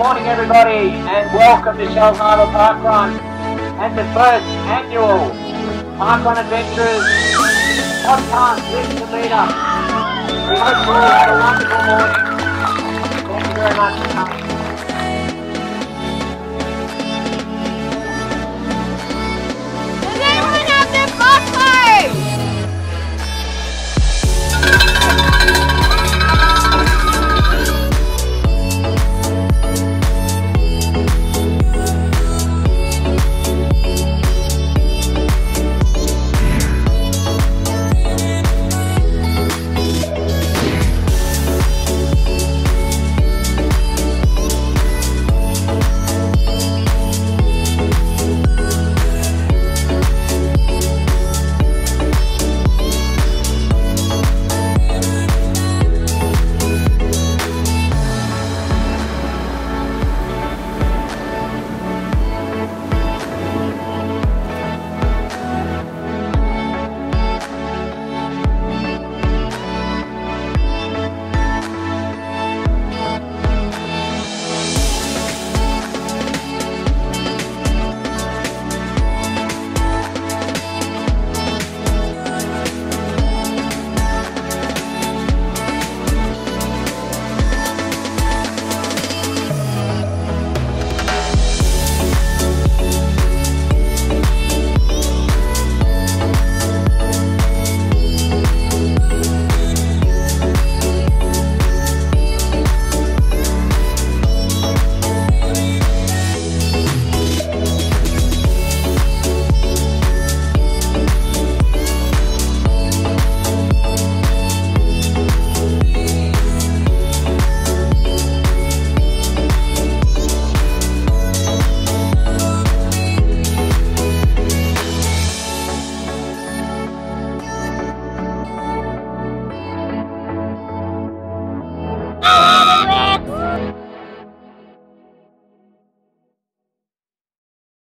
morning everybody and welcome to Shell's Harbour Park Run and the first annual Park Run Adventurers podcast with the leader. We hope you all had a wonderful morning. Thank you very much for coming.